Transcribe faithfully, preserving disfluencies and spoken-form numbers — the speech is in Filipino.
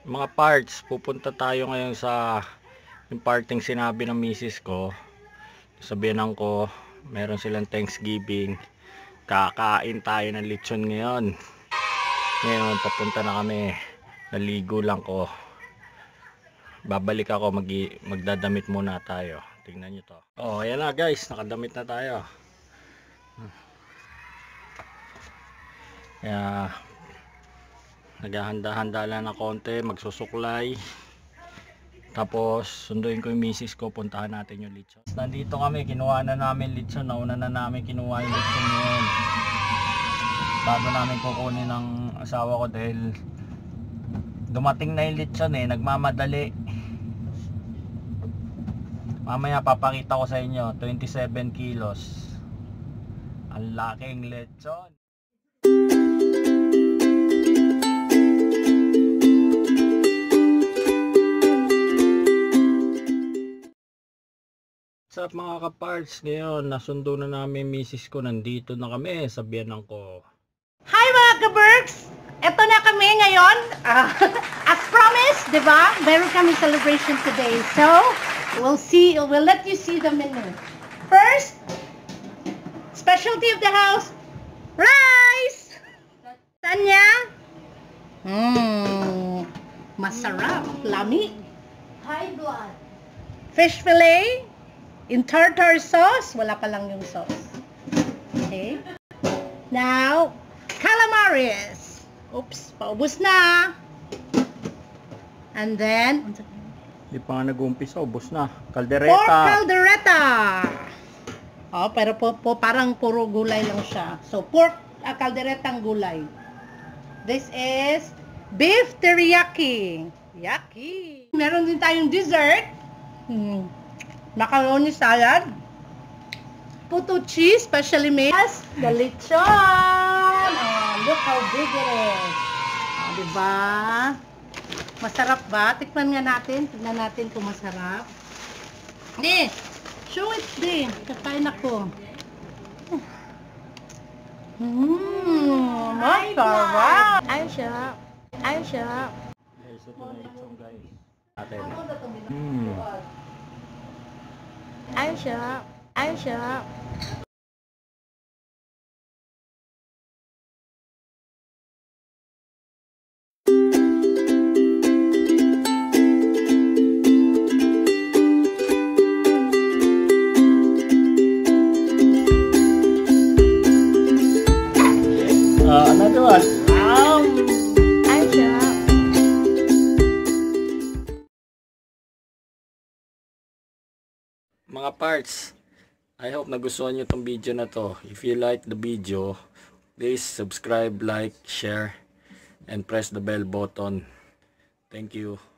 Mga parts, pupunta tayo ngayon sa yung parting sinabi ng misis ko. Sabihan ko, meron silang Thanksgiving. Kakain tayo ng lechon ngayon. Ngayon, papunta na kami. Naligo lang ko. Babalik ako, mag magdadamit muna tayo. Tingnan nyo to. Oh, ayan na guys, nakadamit na tayo. Kaya naghahanda-handa lang na konti, magsusuklay. Tapos sunduin ko yung misis ko, puntahan natin yung lechon. Nandito kami, kinuha na namin lechon. Nauna na namin kinuha yung lechon ngayon. Bago namin kukunin ng asawa ko dahil dumating na yung lechon eh, nagmamadali. Mamaya papakita ko sa inyo, twenty-seven kilos. Ang laking lechon. What's up mga kaparts? Ngayon, nasundo na namin misis ko. Nandito na kami, sabihan ko. Hi mga ka-Berks! Ito na kami ngayon. Uh, as promised, di ba? Meron kami celebration today. So, we'll see, we'll let you see the menu. First, specialty of the house, rice! Tanya? Mmm, masarap, lami. High blood. Fish fillet. In tartar sauce, wala pa lang yung sauce. Okay. Now, calamaris. Oops, paubos na. And then, Di pa nga nag-umpisa, ubos na. Caldereta. pork caldereta. Oh, pero po, po, parang puro gulay lang siya. So, pork uh, calderetang gulay. This is beef teriyaki. Yaki. Meron din tayong dessert. Hmm. Macaroni salad, puto cheese, specially made. Yes, the lechon. Oh, look how big it is. Oh, diba? Masarap ba? Tikman nga natin. Tignan natin kung masarap. Di, show it din. Kakain ako. Mmm, masarap. Ay, siya. Ay, siya. Guys, ito na lechon guys. Atin. Mmm. Ay, siya. Ay, siya. Uh, another one. Um. Ay, siya. Mga parts, I hope nagustuhan nyo itong video na to. If you like the video, please subscribe, like, share, and press the bell button. Thank you.